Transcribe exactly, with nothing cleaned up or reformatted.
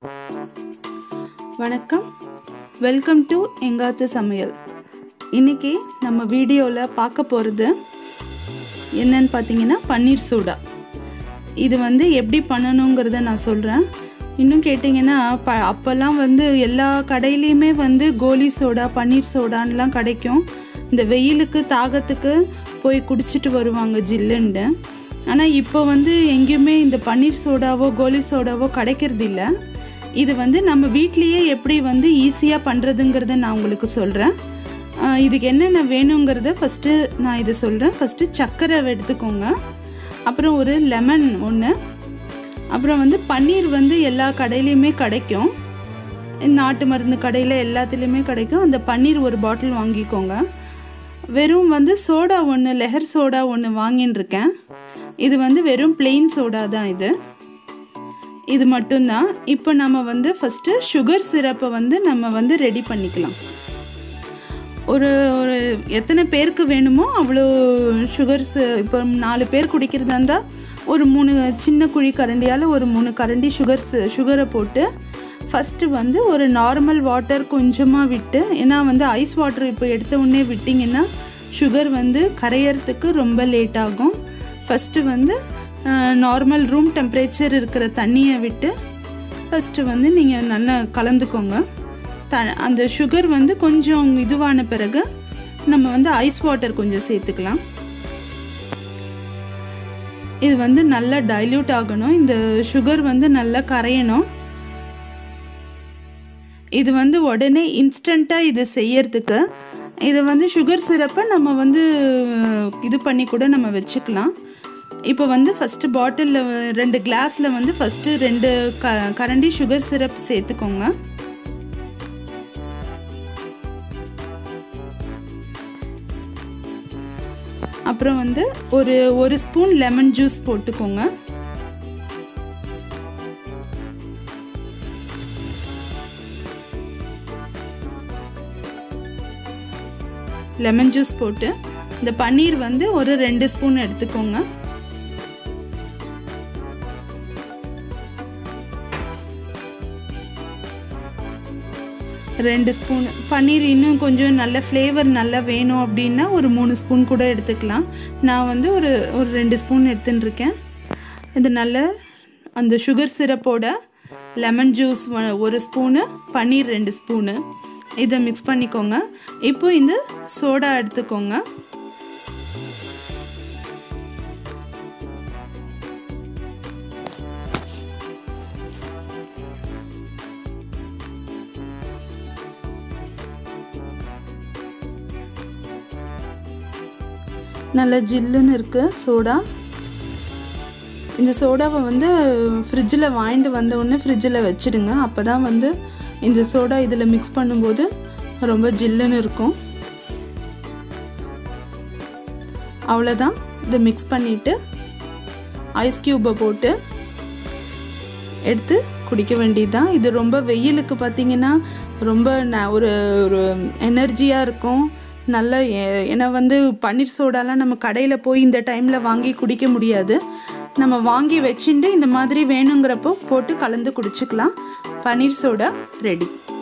வணக்கம், welcome to எங்காத்து சமையல். இன்றைக்கி நம்ம வீடியோவில் பார்க்க போகிறது என்னன்னு பார்த்தீங்கன்னா பன்னீர் சோடா. இது வந்து எப்படி பண்ணணுங்கிறத நான் சொல்கிறேன். இன்னும் கேட்டிங்கன்னா ப அப்போல்லாம் வந்து எல்லா கடையிலையுமே வந்து கோலி சோடா பன்னீர் சோடான்லாம் கிடைக்கும். இந்த வெயிலுக்கு தாகத்துக்கு போய் குடிச்சிட்டு வருவாங்க ஜில்லுண்டு. ஆனால் இப்போ வந்து எங்கேயுமே இந்த பன்னீர் சோடாவோ கோலி சோடாவோ கிடைக்கிறது இல்லை. இது வந்து நம்ம வீட்லேயே எப்படி வந்து ஈஸியாக பண்ணுறதுங்கிறத நான் உங்களுக்கு சொல்கிறேன். இதுக்கு என்னென்ன வேணுங்கிறத ஃபஸ்ட்டு நான் இதை சொல்கிறேன். ஃபஸ்ட்டு சர்க்கரை எடுத்துக்கோங்க, அப்புறம் ஒரு லெமன் ஒன்று, அப்புறம் வந்து பன்னீர் வந்து எல்லா கடையிலையுமே கிடைக்கும். நாட்டு மருந்து கடையில் எல்லாத்துலேயுமே கிடைக்கும். அந்த பன்னீர் ஒரு பாட்டில் வாங்கிக்கோங்க. வெறும் வந்து சோடா ஒன்று, லெஹர் சோடா ஒன்று வாங்கின்னு இருக்கேன். இது வந்து வெறும் பிளெயின் சோடா தான். இது இது மட்டும்தான். இப்போ நம்ம வந்து ஃபஸ்ட்டு சுகர் சிரப்பை வந்து நம்ம வந்து ரெடி பண்ணிக்கலாம். ஒரு ஒரு எத்தனை பேருக்கு வேணுமோ அவ்வளோ சுகர்ஸ். இப்போ நாலு பேர் குடிக்கிறதா இருந்தால் ஒரு மூணு சின்ன குழி கரண்டியால் ஒரு மூணு கரண்டி சுகர்ஸ் சுகரை போட்டு ஃபஸ்ட்டு வந்து ஒரு நார்மல் வாட்டர் கொஞ்சமாக விட்டு, ஏன்னா வந்து ஐஸ் வாட்டர் இப்போ எடுத்த உடனே விட்டிங்கன்னா சுகர் வந்து கரையிறதுக்கு ரொம்ப லேட் ஆகும். ஃபஸ்ட்டு வந்து நார்மல் ரூம் டெம்பரேச்சர் இருக்கிற தண்ணியை விட்டு ஃபஸ்ட்டு வந்து நீங்கள் நல்லா கலந்துக்கோங்க. த அந்த சுகர் வந்து கொஞ்சம் இதுவான பிறகு நம்ம வந்து ஐஸ் வாட்டர் கொஞ்சம் சேர்த்துக்கலாம். இது வந்து நல்லா டைல்யூட் ஆகணும். இந்த சுகர் வந்து நல்லா கரையணும். இது வந்து உடனே இன்ஸ்டண்ட்டாக இது செய்யறதுக்கு இது வந்து சுகர் சிரப்பை நம்ம வந்து இது பண்ணி கூட நம்ம வச்சுக்கலாம். இப்போ வந்து ஃபஸ்ட்டு பாட்டிலில் ரெண்டு கிளாஸில் வந்து ஃபஸ்ட்டு ரெண்டு க கரண்டி சுகர் சிரப் சேர்த்துக்கோங்க. அப்புறம் வந்து ஒரு ஒரு ஸ்பூன் லெமன் ஜூஸ் போட்டுக்கோங்க. லெமன் ஜூஸ் போட்டு இந்த பன்னீர் வந்து ஒரு ரெண்டு ஸ்பூன் எடுத்துக்கோங்க. ரெண்டு ஸ்பூன் பன்னீர். இன்னும் கொஞ்சம் நல்ல ஃப்ளேவர் நல்லா வேணும் அப்படின்னா ஒரு மூணு ஸ்பூன் கூட எடுத்துக்கலாம். நான் வந்து ஒரு ஒரு ரெண்டு ஸ்பூன் எடுத்துன்னு இருக்கேன். இது நல்ல அந்த சுகர் சிரப்போட லெமன் ஜூஸ் ஒரு ஸ்பூனு, பன்னீர் ரெண்டு ஸ்பூனு, இதை மிக்ஸ் பண்ணிக்கோங்க. இப்போ இந்த சோடா எடுத்துக்கோங்க. நல்ல ஜில்லுன்னு இருக்குது சோடா. இந்த சோடாவை வந்து ஃப்ரிட்ஜில் வாங்கிட்டு வந்த உடனே ஃப்ரிட்ஜில் வச்சுடுங்க. அப்போ தான் வந்து இந்த சோடா இதில் மிக்ஸ் பண்ணும்போது ரொம்ப ஜில்லுன்னு இருக்கும். அவ்வளோதான். இதை மிக்ஸ் பண்ணிவிட்டு ஐஸ் க்யூப்பை போட்டு எடுத்து குடிக்க வேண்டியதுதான். இது ரொம்ப வெயிலுக்கு பார்த்திங்கன்னா ரொம்ப ந ஒரு ஒரு எனர்ஜியாக இருக்கும். நல்ல. ஏன்னா வந்து பன்னீர் சோடாலாம் நம்ம கடையில் போய் இந்த டைமில் வாங்கி குடிக்க முடியாது. நம்ம வாங்கி வச்சுட்டு இந்த மாதிரி வேணுங்கிறப்போ போட்டு கலந்து குடிச்சிக்கலாம். பன்னீர் சோடா ரெடி.